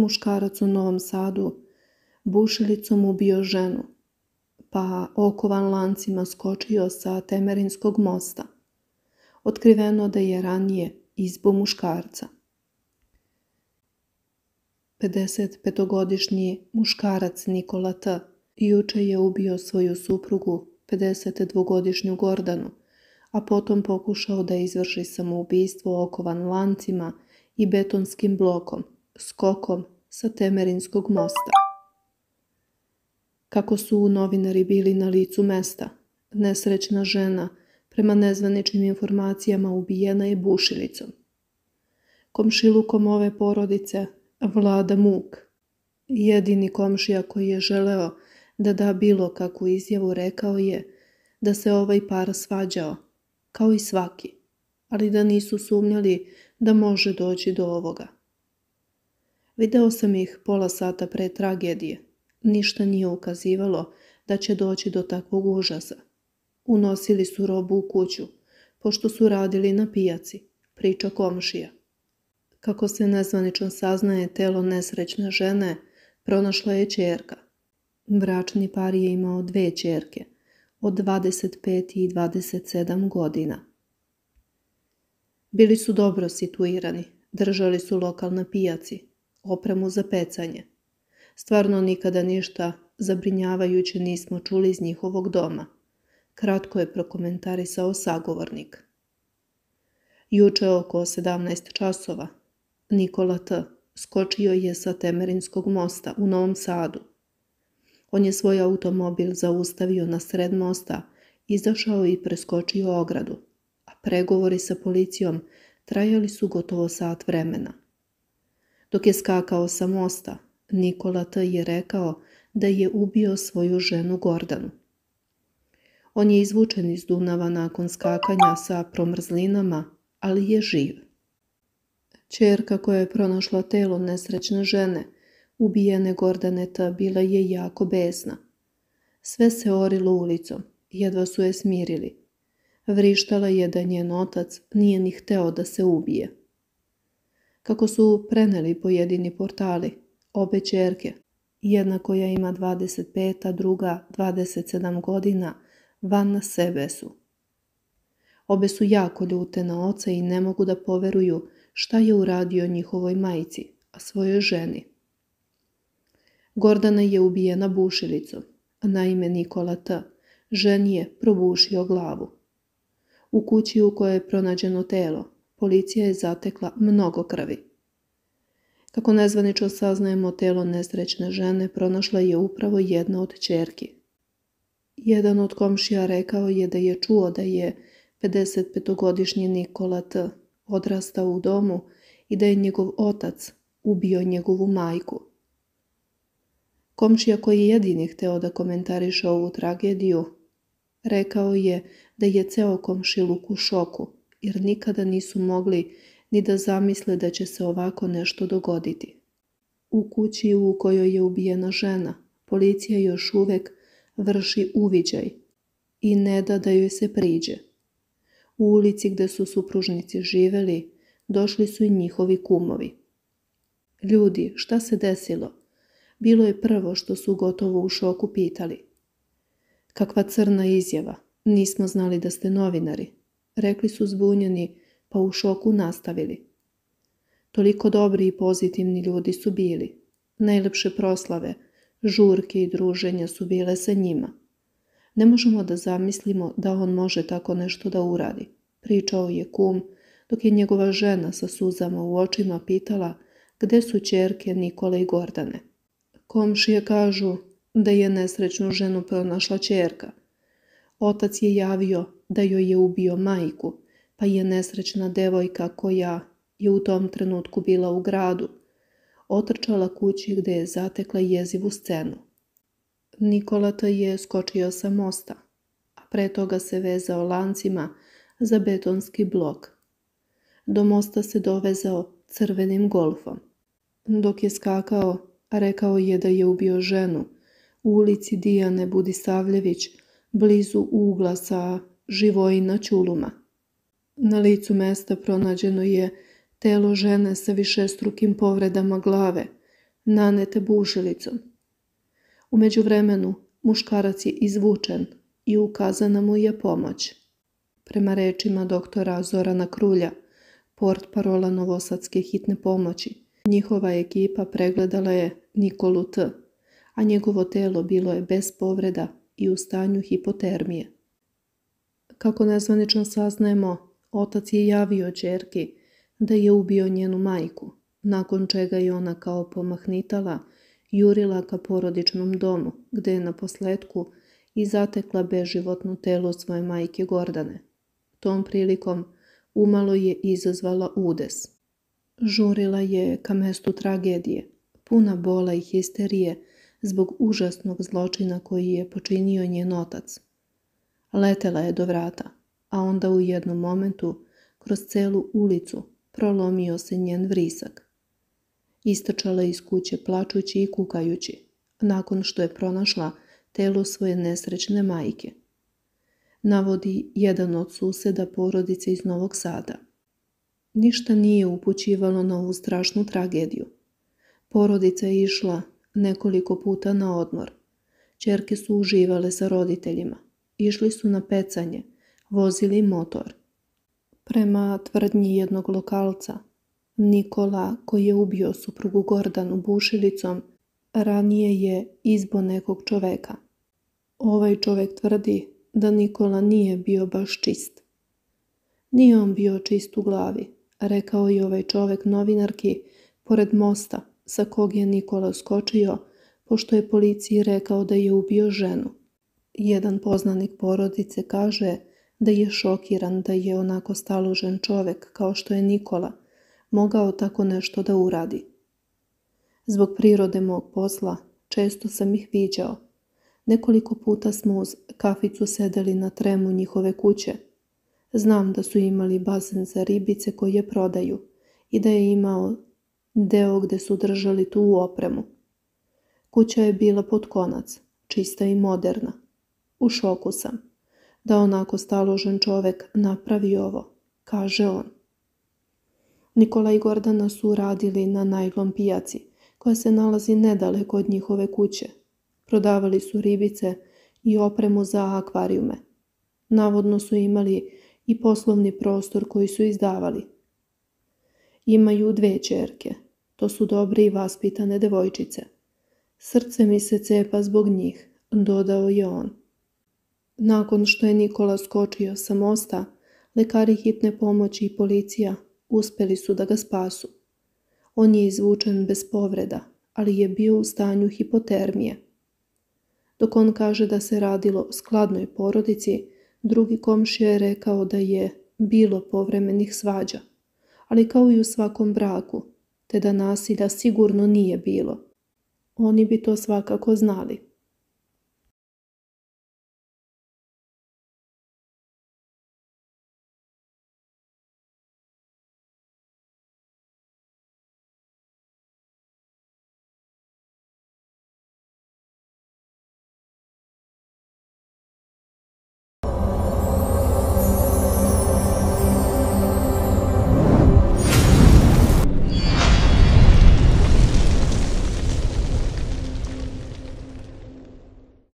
muškarac u Novom Sadu bušilicom ubio ženu, pa okovan lancima skočio sa Temerinskog mosta. Otkriveno da je ranije izbo muškarca. 55-godišnji muškarac Nikola T. juče je ubio svoju suprugu, 52-godišnju Gordanu, a potom pokušao da izvrši samoubistvo okovan lancima i betonskim blokom, skokom sa Temerinskog mosta. Kako su novinari bili na licu mesta, nesrećna žena, prema nezvaničnim informacijama, ubijena je bušilicom. Komšilukom ove porodice vlada muk. Jedini komšija koji je želeo da da bilo kakvu izjavu rekao je da se ovaj par svađao, kao i svaki, ali da nisu sumnjali da može doći do ovoga. Video sam ih pola sata pre tragedije. Ništa nije ukazivalo da će doći do takvog užasa. Unosili su robu u kuću, pošto su radili na pijaci, priča komšija. Kako se nezvanično saznaje, telo nesrećne žene pronašla je ćerka. Bračni par je imao 2 ćerke, od 25 i 27 godina. Bili su dobro situirani, držali su lokal na pijaci, opremu za pecanje. Stvarno nikada ništa zabrinjavajuće nismo čuli iz njihovog doma, kratko je prokomentarisao sagovornik. Juče oko 17 časova Nikola T. skočio je sa Temerinskog mosta u Novom Sadu. On je svoj automobil zaustavio na sred mosta, izašao i preskočio ogradu, a pregovori sa policijom trajali su gotovo sat vremena. Dok je skakao sa mosta, Nikola T. je rekao da je ubio svoju ženu Gordanu. On je izvučen iz Dunava nakon skakanja sa promrzlinama, ali je živ. Ćerka koja je pronašla telo nesrećne žene, ubijene Gordane T., bila je jako besna. Sve se orilo ulicom, jedva su je smirili. Vrištala je da njen otac nije ni hteo da se ubije. Kako su preneli pojedini portali, obe ćerke, jedna koja ima 25, a druga 27 godina, van na sebe su. Obe su jako ljute na oca i ne mogu da poveruju šta je uradio njihovoj majci, a svojoj ženi. Gordana je ubijena bušilicom, a na ime Nikola T. ženi je probušio glavu. U kući u kojoj je pronađeno telo, policija je zatekla mnogo krvi. Kako nezvanično saznajemo, telo nesrećne žene pronašla je upravo jedna od ćerki. Jedan od komšija rekao je da je čuo da je 55-godišnji Nikola T. odrastao u domu i da je njegov otac ubio njegovu majku. Komšija koji je jedini hteo da komentariše ovu tragediju, rekao je da je ceo komšiluk u šoku, jer nikada nisu mogli ni da zamisle da će se ovako nešto dogoditi. U kući u kojoj je ubijena žena, policija još uvek vrši uviđaj i ne da joj se priđe. U ulici gde su supružnici živeli, došli su i njihovi kumovi. Ljudi, šta se desilo? Bilo je prvo što su gotovo u šoku pitali. Kakva crna izjava, nismo znali da ste novinari, rekli su zbunjeni, pa u šoku nastavili. Toliko dobri i pozitivni ljudi su bili. Najlepše proslave, žurke i druženja su bile sa njima. Ne možemo da zamislimo da on može tako nešto da uradi, pričao je kum, dok je njegova žena sa suzama u očima pitala gde su ćerke Nikole i Gordane. Komšije kažu da je nesrećnu ženu pronašla ćerka. Otac je javio da joj je ubio majku, pa je nesrećna devojka koja je u tom trenutku bila u gradu otrčala kući gde je zatekla jezivu scenu. Nikola T. je skočio sa mosta, a pre toga se vezao lancima za betonski blok. Do mosta se dovezao crvenim golfom. Dok je skakao, rekao je da je ubio ženu u ulici Dijane Budisavljević, blizu ugla sa Živojina Ćuluma. Na licu mesta pronađeno je telo žene sa višestrukim povredama glave, nanete bušilicom. U međuvremenu muškarac je izvučen i ukazana mu je pomoć. Prema rečima doktora Zorana Krulja, portparola novosadske hitne pomoći, njihova ekipa pregledala je Nikolu T., a njegovo telo bilo je bez povreda i u stanju hipotermije. Kako nezvanično saznajemo, otac je javio ćerki da je ubio njenu majku, nakon čega je ona kao pomahnitala jurila ka porodičnom domu, gde je naposletku i zatekla beživotno telo svoje majke Gordane. Tom prilikom umalo je izazvala udes. Žurila je ka mestu tragedije, puna bola i histerije zbog užasnog zločina koji je počinio njen otac. Letela je do vrata, a onda u jednom momentu kroz celu ulicu prolomio se njen vrisak. Istrčala iz kuće plačući i kukajući, nakon što je pronašla telo svoje nesrećne majke. Navodi jedan od suseda porodice iz Novog Sada. Ništa nije upućivalo na ovu strašnu tragediju. Porodica je išla nekoliko puta na odmor. Ćerke su uživale sa roditeljima. Išli su na pecanje, vozili motor. Prema tvrdnji jednog lokalca, Nikola, koji je ubio suprugu Gordanu bušilicom, ranije je izbo nekog čoveka. Ovaj čovek tvrdi da Nikola nije bio baš čist. Nije on bio čist u glavi, rekao je ovaj čovek novinarki pored mosta sa kog je Nikola skočio, pošto je policiji rekao da je ubio ženu. Jedan poznanik porodice kaže da je šokiran da je onako staložen čovek kao što je Nikola mogao tako nešto da uradi. Zbog prirode mog posla često sam ih viđao. Nekoliko puta smo uz kaficu sedeli na tremu njihove kuće. Znam da su imali bazen za ribice koje prodaju i da je imao deo gde su držali tu opremu. Kuća je bila pod konac, čista i moderna. U šoku sam da onako staložen čovek napravi ovo, kaže on. Nikola i Gordana su radili na najlon pijaci, koja se nalazi nedaleko od njihove kuće. Prodavali su ribice i opremu za akvarijume. Navodno su imali i poslovni prostor koji su izdavali. Imaju 2 ćerke. To su dobre i vaspitane devojčice. Srce mi se cepa zbog njih, dodao je on. Nakon što je Nikola skočio sa mosta, lekari hitne pomoći i policija uspeli su da ga spasu. On je izvučen bez povreda, ali je bio u stanju hipotermije. Dok on kaže da se radilo o skladnoj porodici, drugi komšija je rekao da je bilo povremenih svađa, ali kao i u svakom braku, te da nasilja sigurno nije bilo. Oni bi to svakako znali.